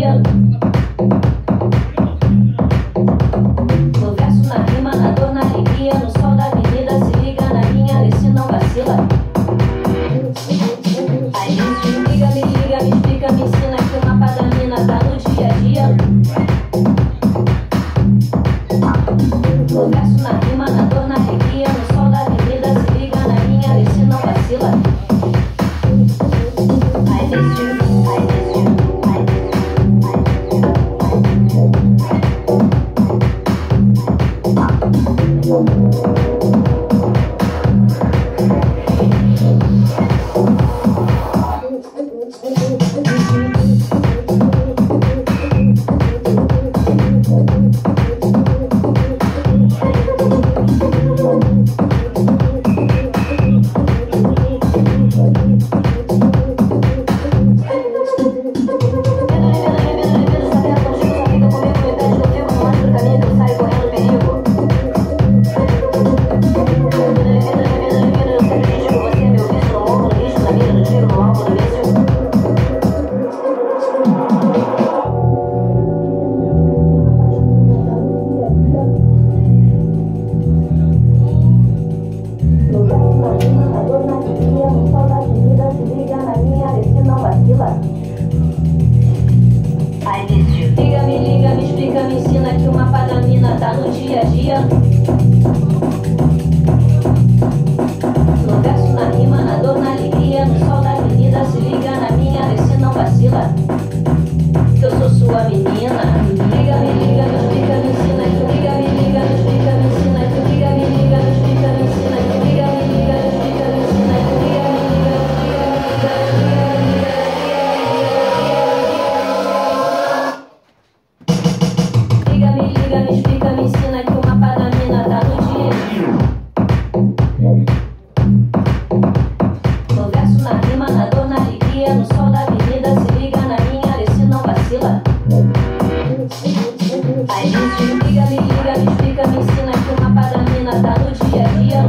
dia. No verso, na rima, na dor, na alegria, no sol da avenida, se liga na minha, esse não vacila. Aí me liga, me explica, me ensina que o mapa da mina tá no dia a dia. No verso, na rima, na dor, na alegria, no sol da avenida, se liga na minha, esse não vacila. I miss you, I miss you, I miss you. Liga, me explica, me ensina que o mapa da mina tá no dia a dia. No verso, na rima, na dor, na alegria, no sol da avenida, se liga na minha, vê se não vacila. Que eu sou sua menina. Liga, me explica, me ensina que liga, me explica, me ensina que liga, me explica, me ensina que liga, me explica, me ensina que liga, me explica, me ensina que o mapa da mina tá no dia. No verso, na rima, na dor, na alegria, no sol da avenida, se liga na minha, vê se não vacila. Aí me liga, me explica, me ensina que o mapa da mina tá no dia a dia.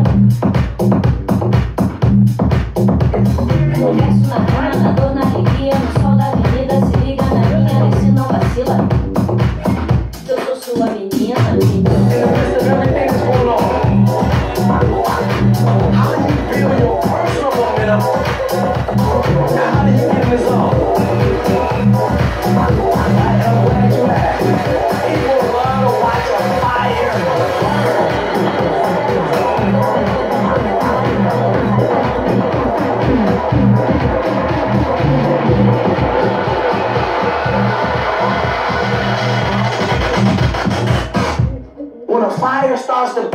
No verso, na rima, na dor, na alegria, no sol da avenida, se liga na minha, vê se não vacila. Eu sou sua menina. Everything that's going on. How do you feel your personal momentum? How do you get this off? I'm glad you asked. People love to watch a fire burn. When a fire starts to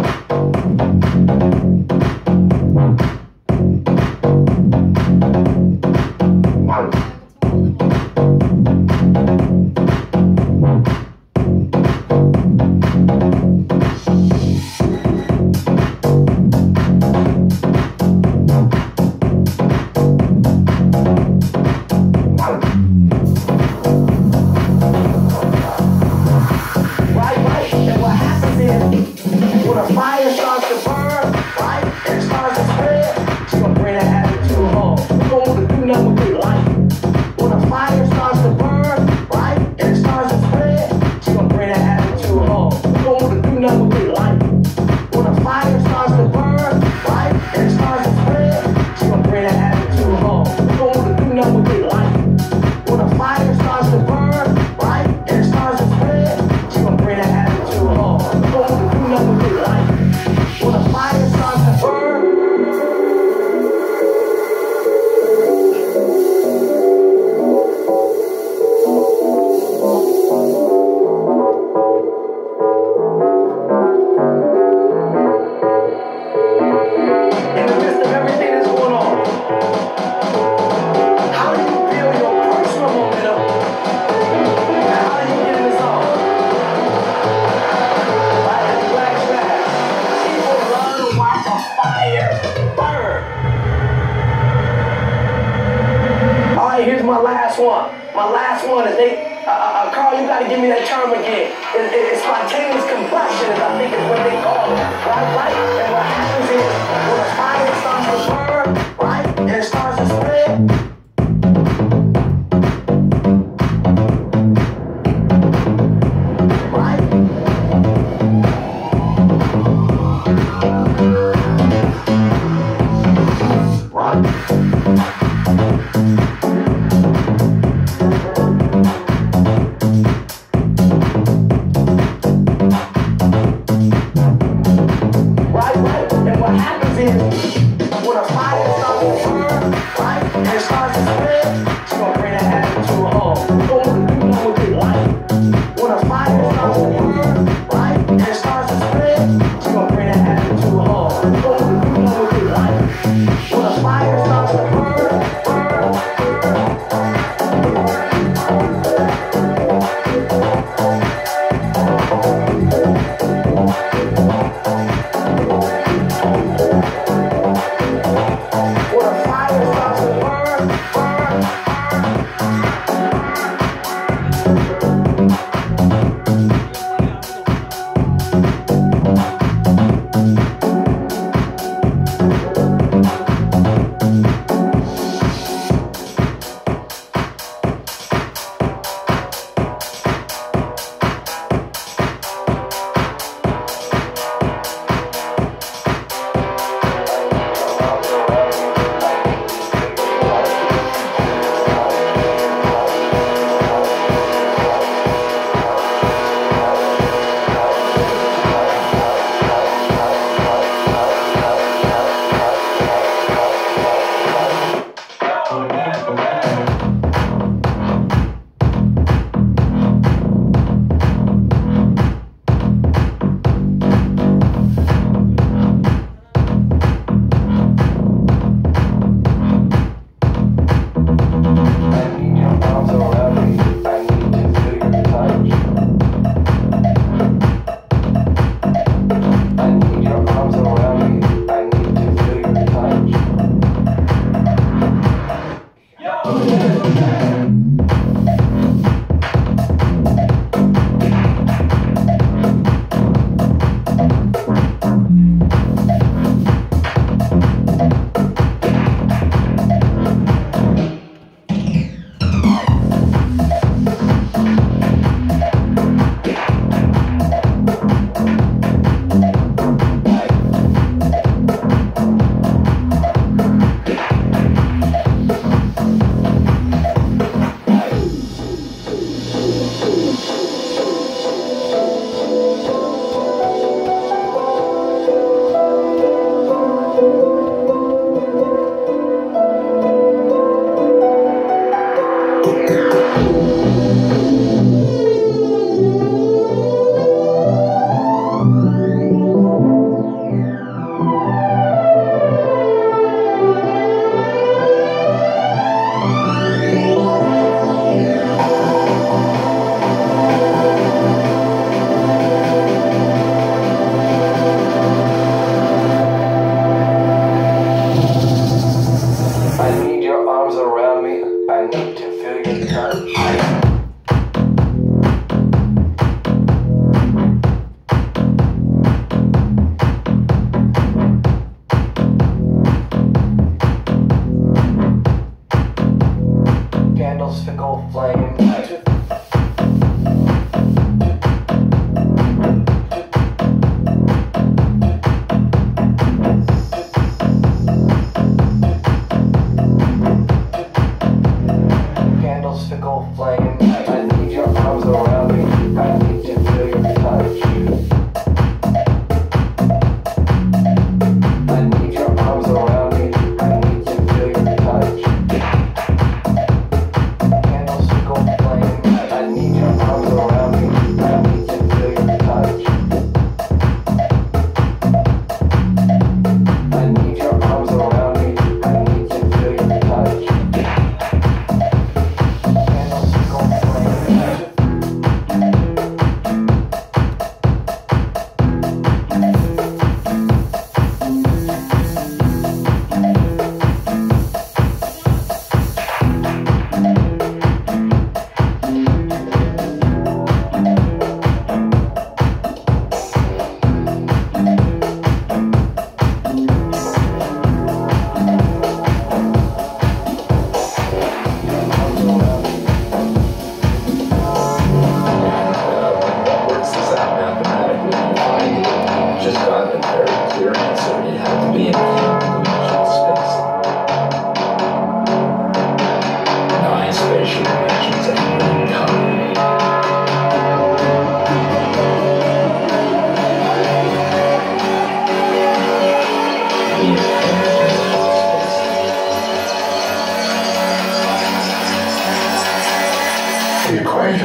My last one is Carl, you gotta give me that term again. It's spontaneous combustion, is I think is what they call it. Right? And what happens is when a fire starts to burn, right? And it starts to spread.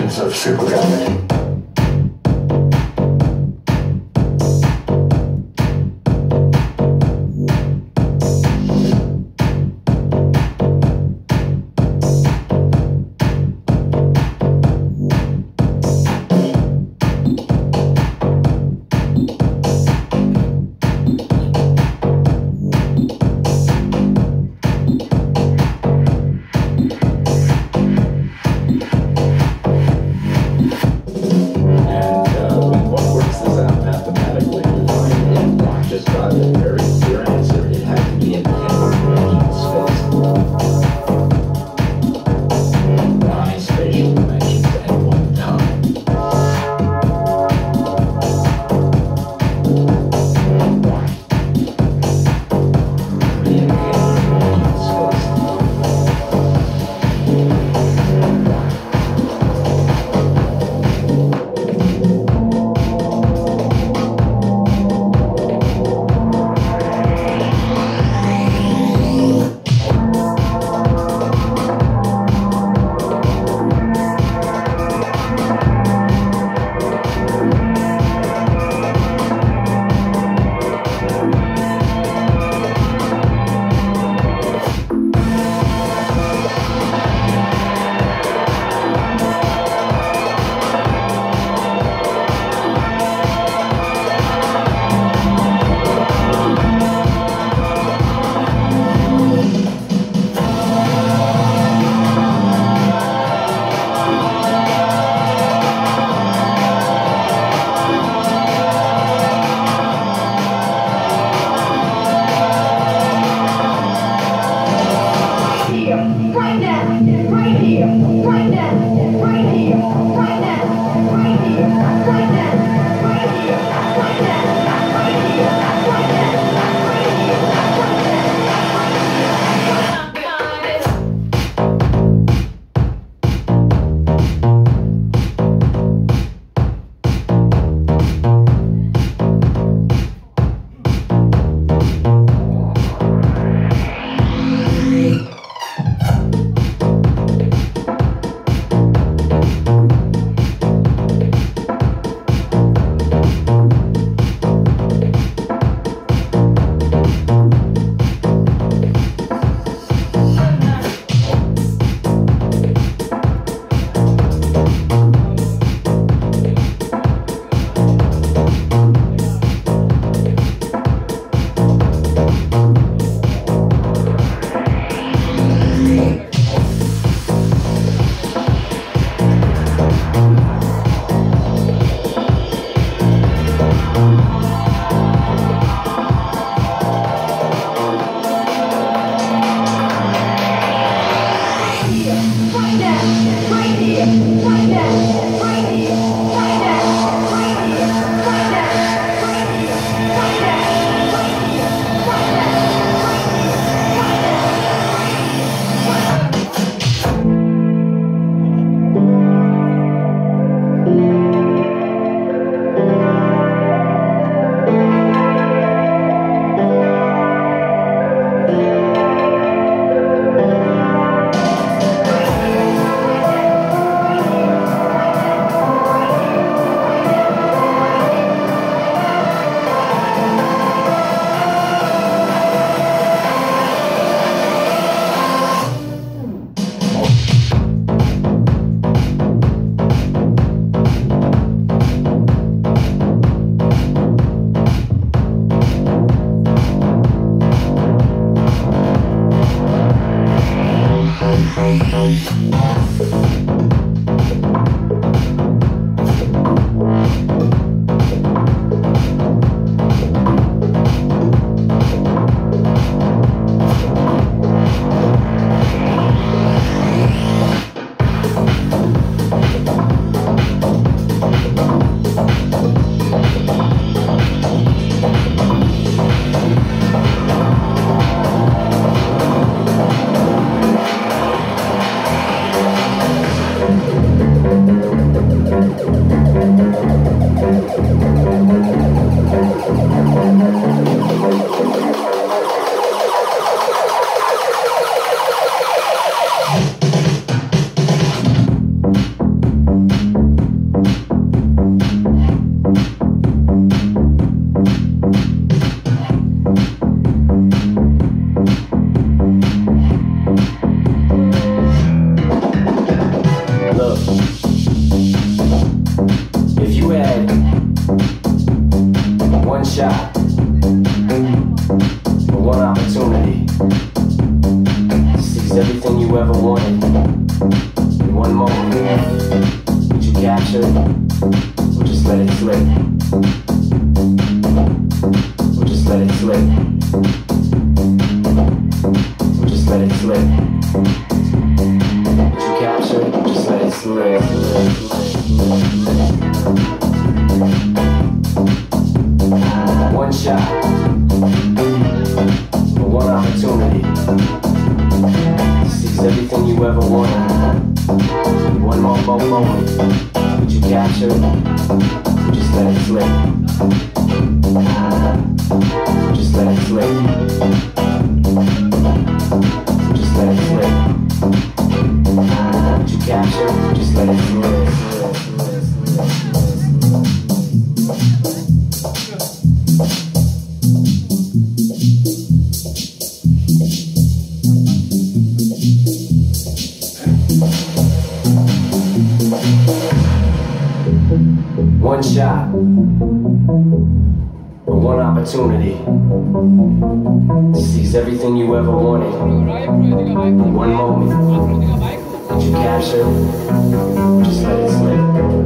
limits of supergravity. shot, for one opportunity to seize everything you ever wanted in one moment. Would you capture it, or just let it slip? Or just let it slip? Or just let it slip? Would you capture it, or just let it slip? One shot, for one opportunity to seize everything you ever wanted in one moment. Would you capture it, or just let it slip? Or just let it slip? Or just let it slip? Would you capture it, or just let it slip? One shot, or one opportunity to seize everything you ever wanted in one moment. Would you capture it, or just let it slip?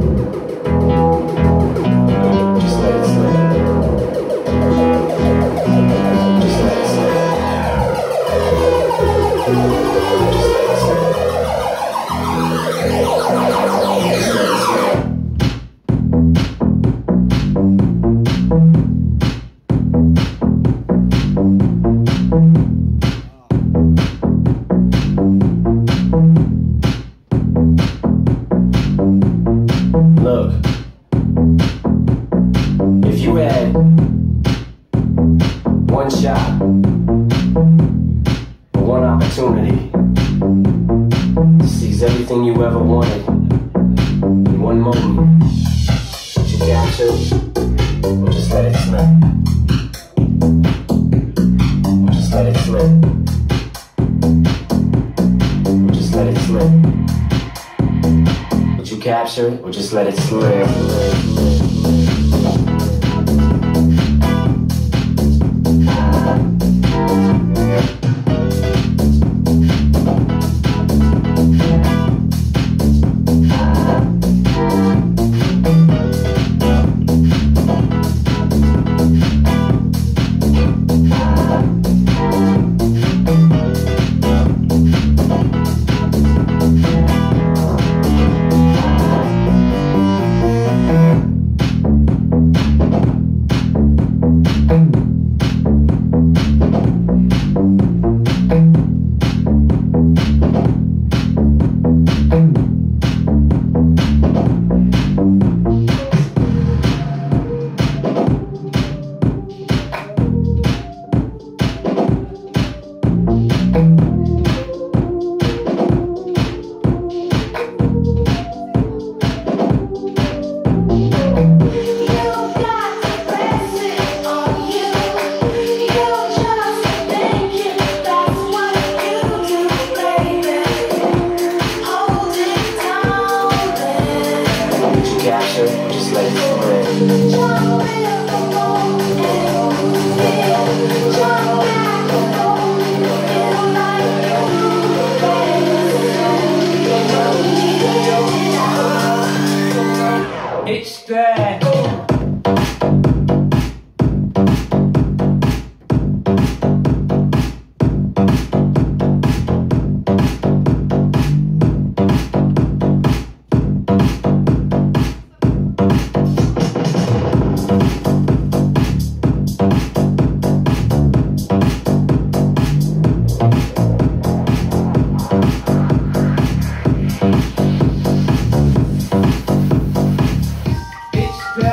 Just let it slip. Just let it slip. Just let it slip. Look, if you had one shot, or one opportunity to seize everything you ever wanted in one moment, would you capture it, or just let it slip? Or just let it slip? Or just let it slip? Would you capture it, or just let it slip? Just let it slip. It's there. It's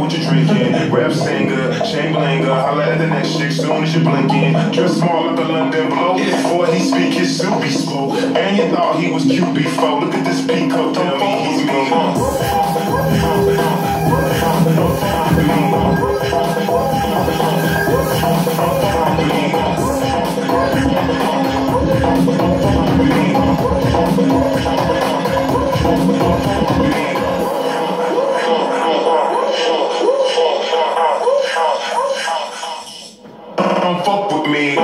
what you drinking. Rap singer, chain blinger. Holla at the next chick soon as you blinking. Dress small like a London blow. Before he speak, his suit be spoke. And you thought he was cute before. Look at this peacoat, tell me he's mean. Don't fuck with me.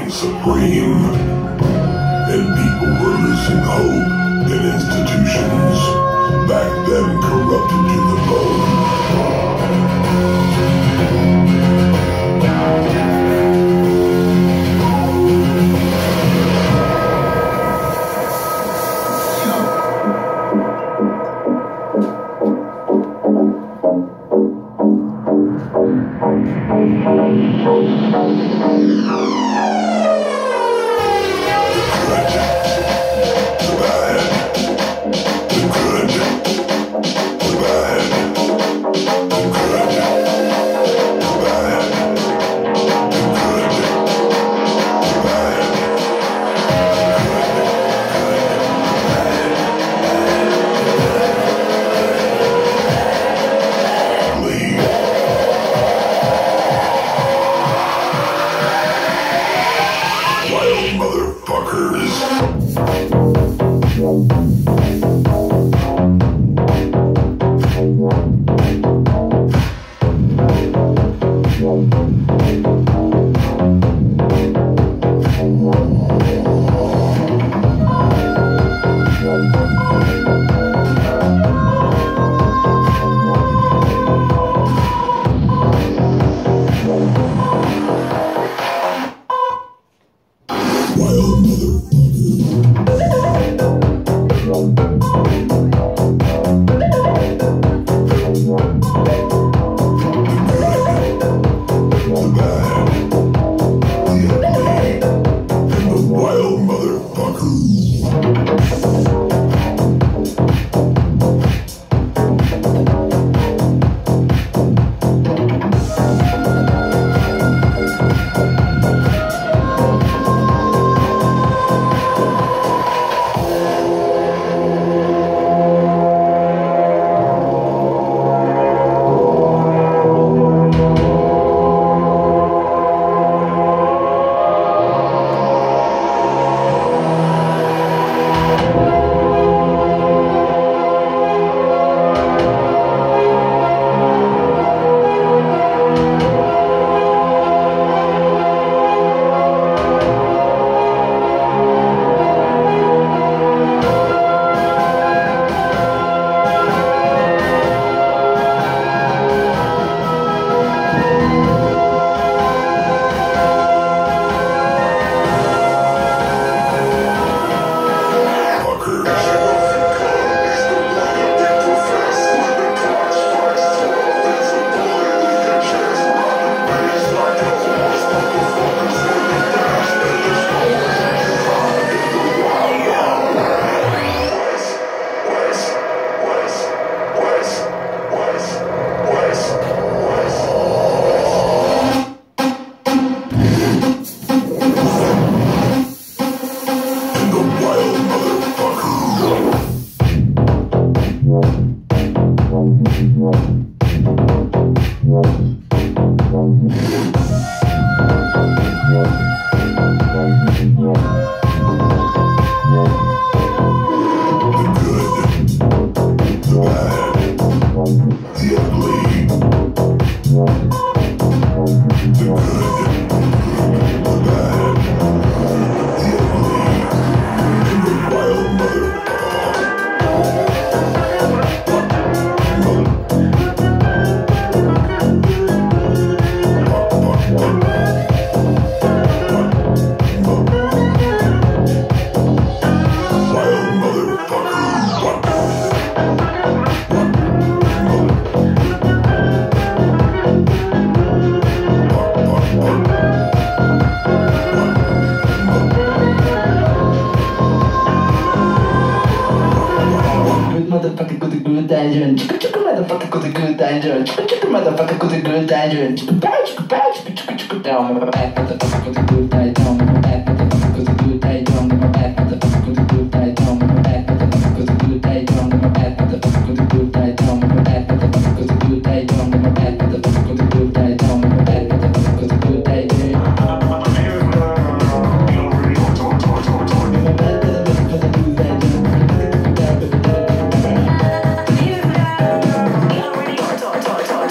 reign supreme, and people were losing hope in institutions back then corrupted to the bone.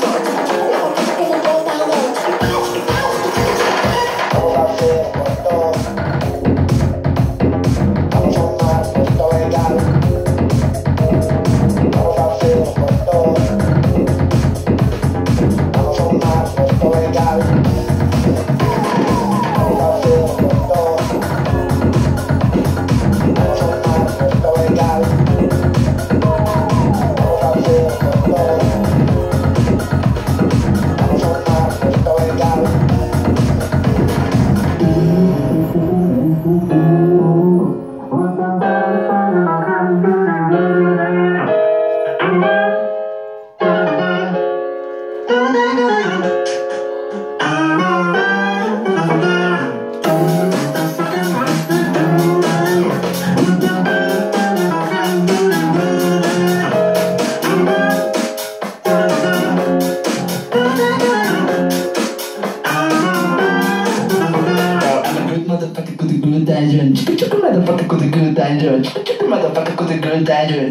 Todo motherfucker with a good danger. Motherfucker with a good danger.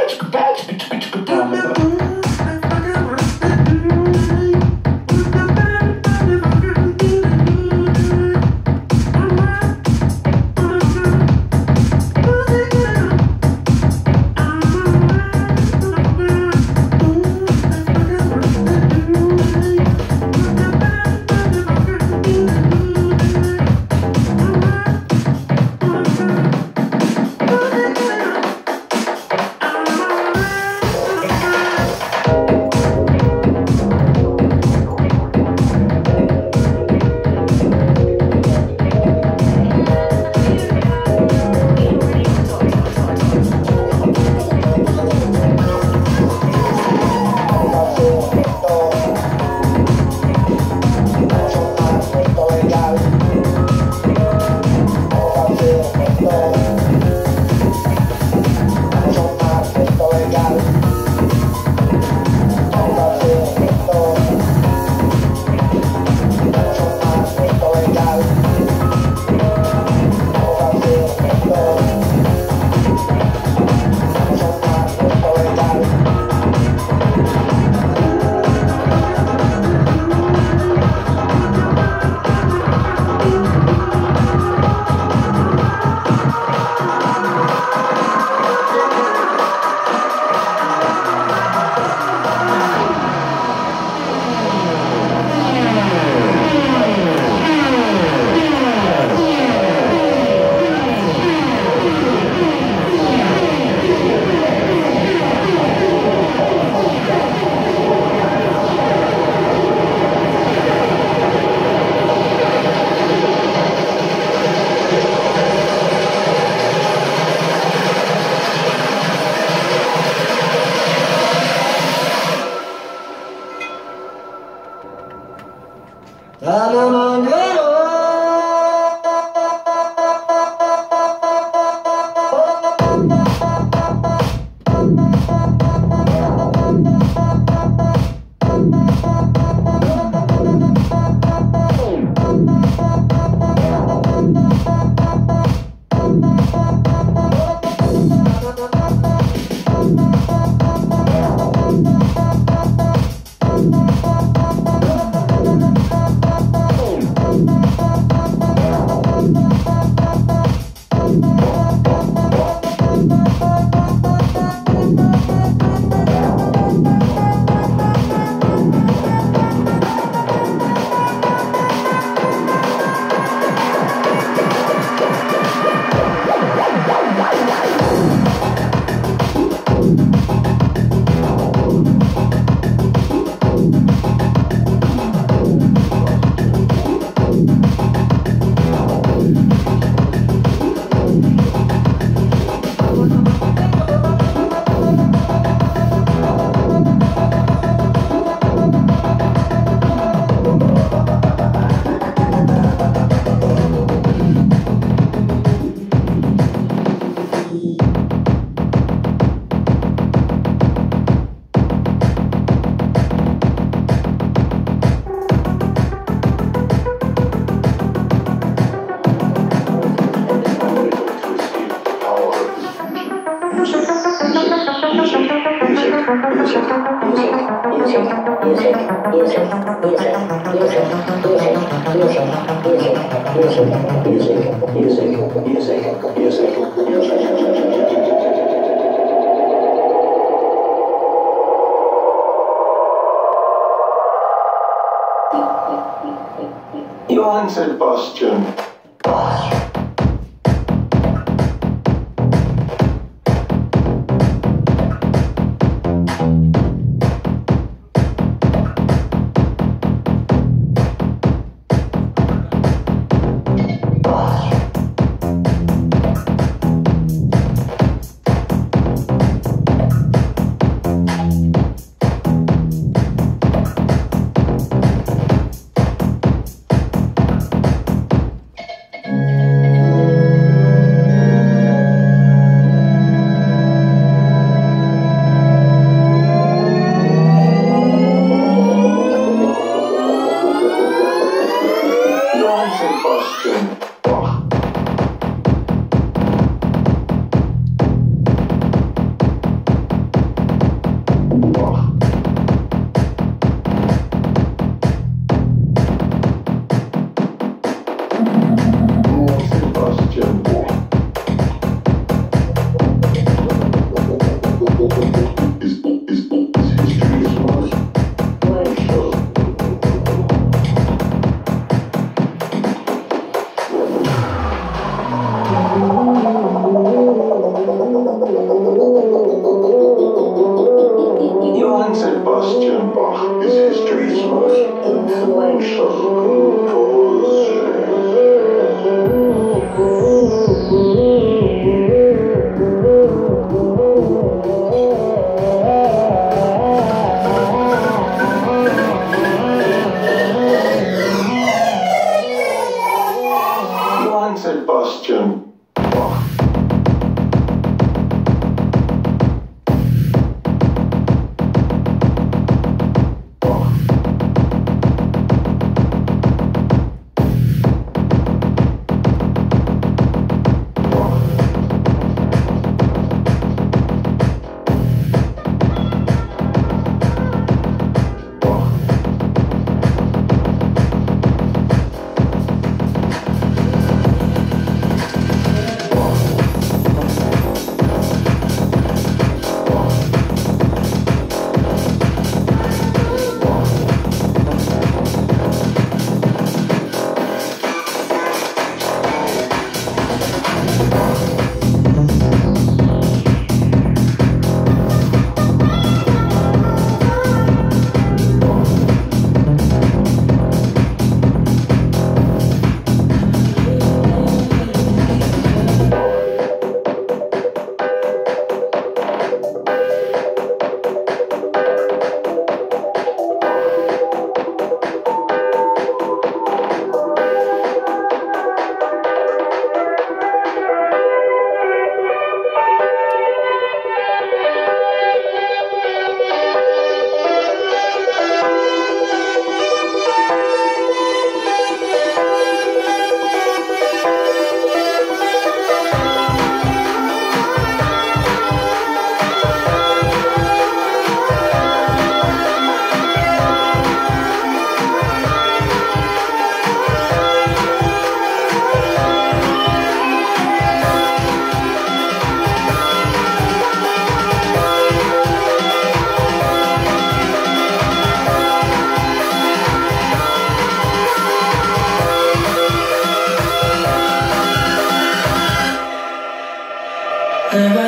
Johann Sebastian Bach.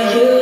you.